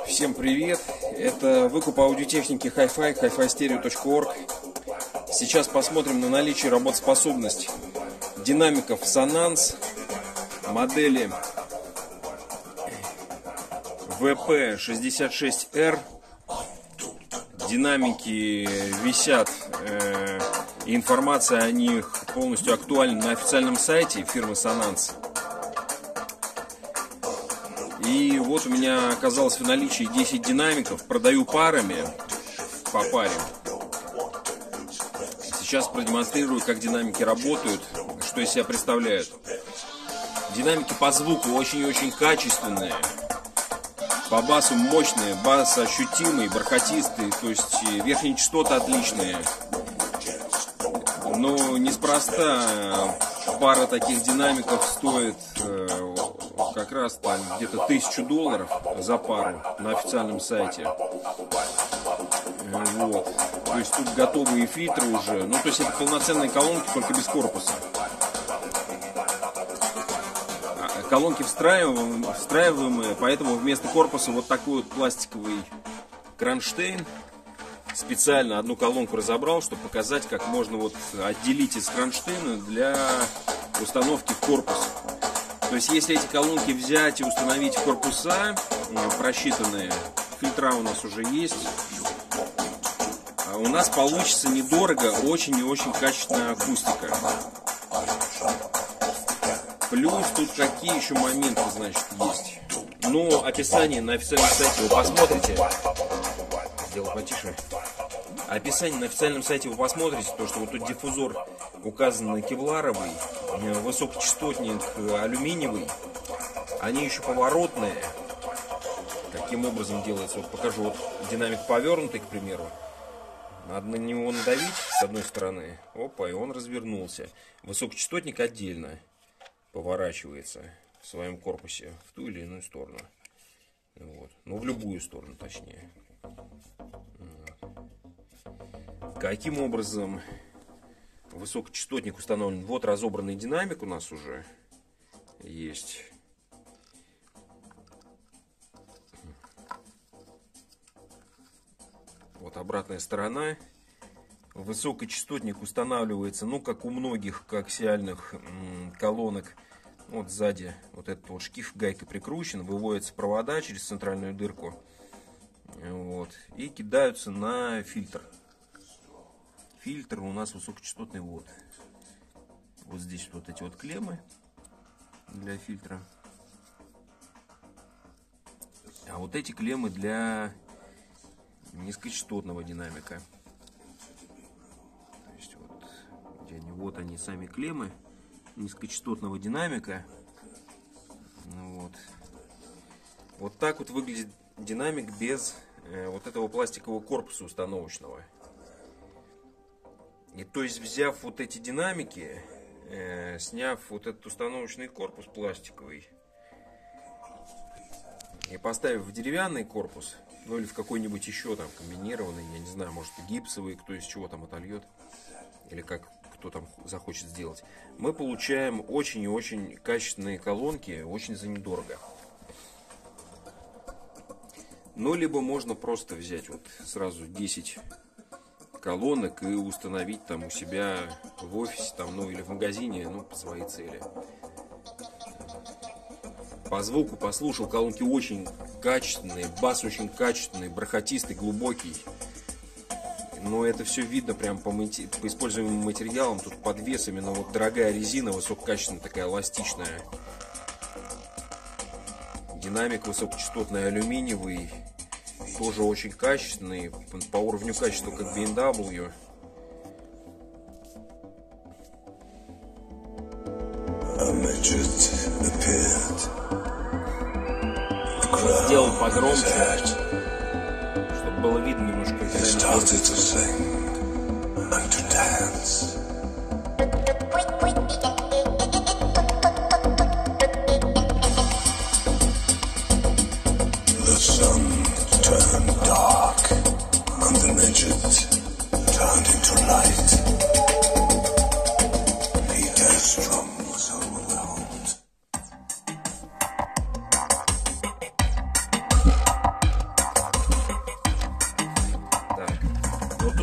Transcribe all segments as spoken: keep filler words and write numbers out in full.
Всем привет! Это выкуп аудиотехники Hi-Fi, hi fi stereo точка org. Сейчас посмотрим на наличие работоспособности динамиков Sonance модели ви пи шестьдесят шесть эр. Динамики висят, э, и информация о них полностью актуальна на официальном сайте фирмы Sonance. И вот у меня оказалось в наличии десять динамиков. Продаю парами, по паре. Сейчас продемонстрирую, как динамики работают, что из себя представляют. Динамики по звуку очень и очень качественные. По басу мощные, бас ощутимый, бархатистый, то есть верхние частоты отличные. Но неспроста пара таких динамиков стоит э, как раз там где-то тысячу долларов за пару на официальном сайте. Вот. То есть тут готовые фильтры уже. Ну, то есть это полноценные колонки, только без корпуса. Колонки встраиваемые, встраиваемые, поэтому вместо корпуса вот такой вот пластиковый кронштейн. Специально одну колонку разобрал, чтобы показать, как можно вот отделить из кронштейна для установки в корпус. То есть, если эти колонки взять и установить в корпуса, просчитанные, фильтра у нас уже есть, у нас получится недорого, очень и очень качественная акустика. Плюс тут какие еще моменты, значит, есть. Ну, описание на официальном сайте вы посмотрите. Сделал потише. Описание на официальном сайте вы посмотрите, то что вот тут диффузор указан на кевларовый, высокочастотник алюминиевый. Они еще поворотные. Каким образом делается? Вот покажу. Вот динамик повернутый, к примеру. Надо на него надавить с одной стороны. Опа, и он развернулся. Высокочастотник отдельно поворачивается в своем корпусе в ту или иную сторону. Вот. Ну, в любую сторону, точнее. Каким образом высокочастотник установлен? Вот разобранный динамик у нас уже есть. Вот обратная сторона. Высокочастотник устанавливается, ну, как у многих коаксиальных колонок. Вот сзади вот этот вот шкив гайкой прикручен, выводятся провода через центральную дырку. Вот, и кидаются на фильтр. Фильтр у нас высокочастотный вот. Вот здесь вот эти вот клеммы для фильтра. А вот эти клеммы для низкочастотного динамика. То есть вот, где они, вот они сами клеммы низкочастотного динамика. Вот. Вот так вот выглядит динамик без э, вот этого пластикового корпуса установочного. И то есть, взяв вот эти динамики, э, сняв вот этот установочный корпус пластиковый и поставив в деревянный корпус, ну или в какой-нибудь еще там комбинированный, я не знаю, может гипсовый, кто из чего там отольет, или как кто там захочет сделать, мы получаем очень и очень качественные колонки, очень за недорого. Ну, либо можно просто взять вот сразу десять колонок и установить там у себя в офисе, там, ну или в магазине, ну, по своей цели. По звуку послушал, колонки очень качественные, бас очень качественный, бархатистый, глубокий. Но это все видно прям по, по используемым материалам. Тут подвес именно вот дорогая резина, высококачественная, такая эластичная. Динамик высокочастотный алюминиевый, тоже очень качественный, по уровню качества как би эм дабл ю. Сделал погромче, чтобы было видно немножко. Turned dark, and the midget turned into light. Peter's drums overwhelmed.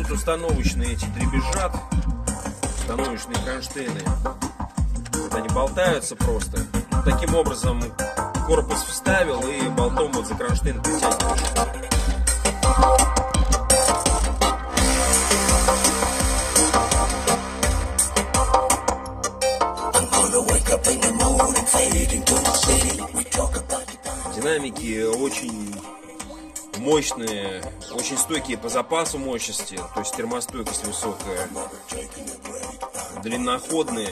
тут установочные эти дребезжат, установочные кронштейны. Вот они болтаются просто. Таким образом корпус вставил и болтом вот за кронштейн притягиваешь. Динамики очень мощные, очень стойкие по запасу мощности, то есть термостойкость высокая, длинноходные.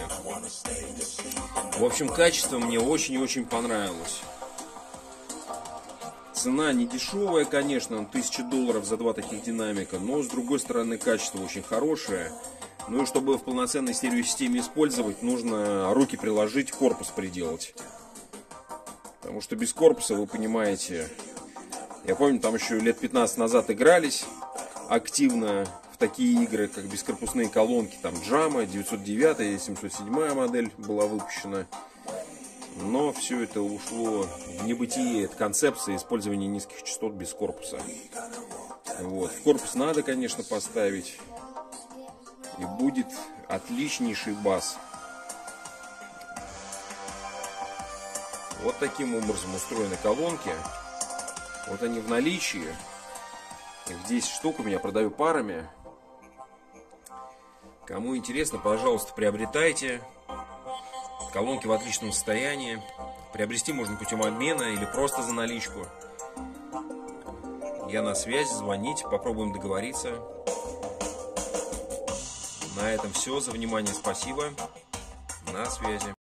В общем, качество мне очень и очень понравилось. Цена не дешевая, конечно, тысяча долларов за два таких динамика, но с другой стороны качество очень хорошее. Ну и чтобы в полноценной стереосистеме использовать, нужно руки приложить, корпус приделать. Потому что без корпуса, вы понимаете, я помню, там еще лет пятнадцать назад игрались активно в такие игры, как бескорпусные колонки, там Джама, девятьсот девять, семьсот семь модель была выпущена. Но все это ушло в небытие, это концепция использования низких частот без корпуса. Вот. В корпус надо, конечно, поставить, и будет отличнейший бас. Вот таким образом устроены колонки. Вот они в наличии. Их десять штук у меня, продаю парами. Кому интересно, пожалуйста, приобретайте. Колонки в отличном состоянии. Приобрести можно путем обмена или просто за наличку. Я на связи, звоните, попробуем договориться. На этом все. За внимание спасибо. На связи.